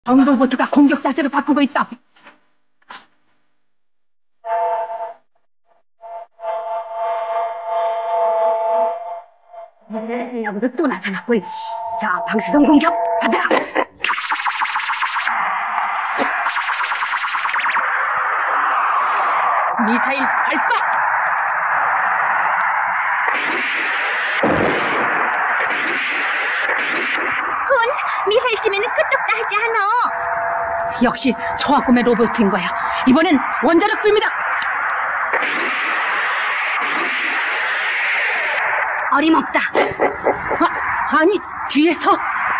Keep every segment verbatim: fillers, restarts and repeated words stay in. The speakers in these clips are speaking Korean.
정로보트가 공격 자세를 바꾸고 있다. 여기서 또 나타났군. 자, 방수성 공격 받아라. 미사일 발사. 혼, 미사일쯤에는 끄떡도 하지 않아. 역시 초합금의 로봇인 거야. 이번엔 원자력 불입니다. 어림없다. 아, 아니, 뒤에서.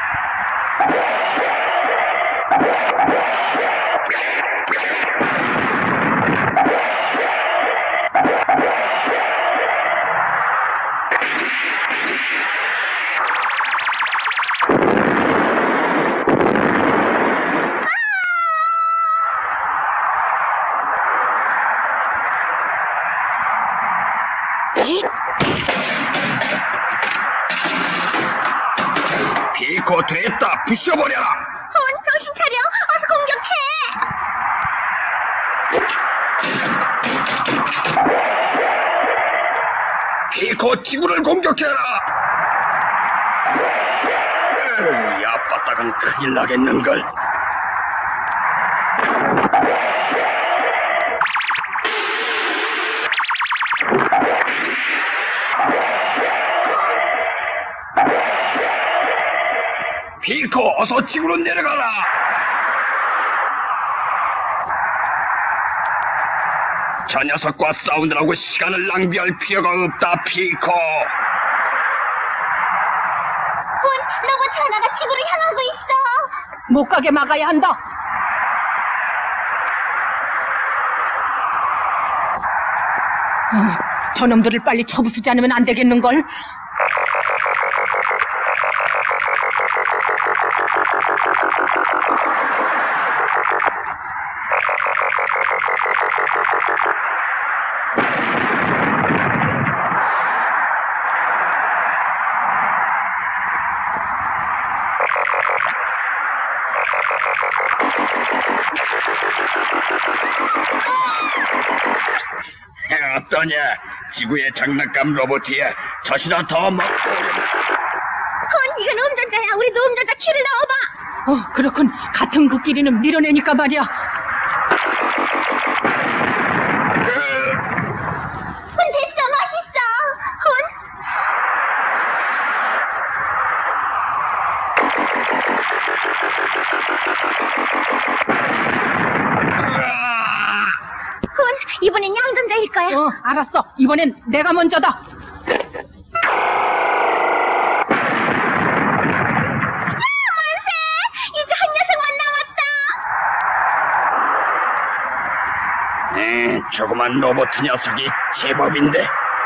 피코 됐다. 부셔버려라. 혼, 정신 차려. 어서 공격해. 피코 지구를 공격해라. 에이, 앞바닥은 큰일 나겠는걸. 피코, 어서 지구로 내려가라. 저 녀석과 싸우느라고 시간을 낭비할 필요가 없다, 피코. 혼, 로봇 하나가 지구를 향하고 있어. 못 가게 막아야 한다. 어, 저놈들을 빨리 쳐부수지 않으면 안 되겠는걸? 어떠냐? 지구의 장난감 로봇이야. 젖이나 더 먹고. 혼, 이건 음전자야. 우리도 음전자 키를 넣어봐. 어, 그렇군. 같은 그 끼리는 밀어내니까 말이야. 혼, 됐어. 멋있어. 혼. 혼, 이번엔 양전자일 거야. 어, 알았어. 이번엔 내가 먼저다. 이제 한 녀석만 남았다. 음, 조그만 로봇 녀석이 제법인데.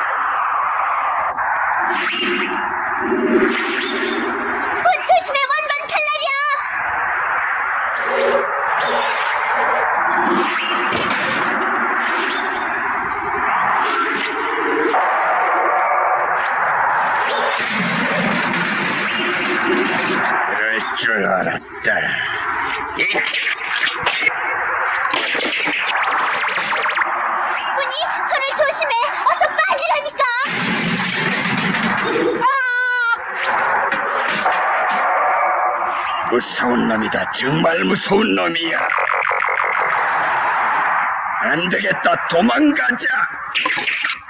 혼, 조심해. 원반 칼날이야. 그럴 줄 알았다. 훈이, 손을 조심해. 어서 빠지라니까. 무서운 놈이다. 정말 무서운 놈이야. 안 되겠다. 도망가자.